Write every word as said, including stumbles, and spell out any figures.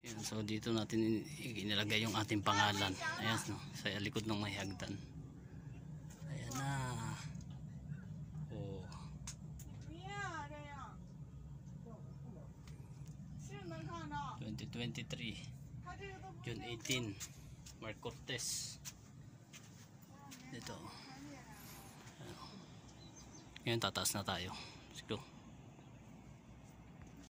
Yan, so dito natin inilagay yung ating pangalan. Ayan, no, sa likod ng may hagdan. Ayan na. Oh. twenty twenty-three June eighteen Mark Cortez. Dito. Ngayon tataas na tayo.